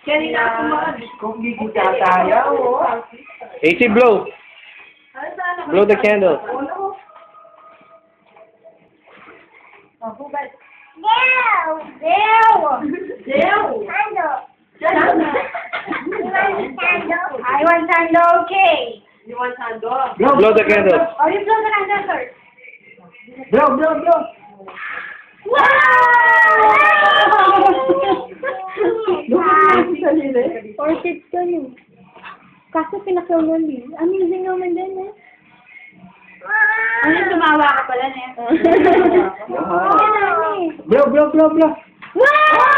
Kanina ako kung gigita tayo. AC, blow. Blow the candle. I want candle, okay. You want candle? Blow the candle. Oh, you blow the candle first. Blow, blow, blow. Orchid ko yun. Kaso pinakawalan din. Amazing naman din eh. Ano, tumawa ka pala niya? Blow, blow, blow, blow. Wow!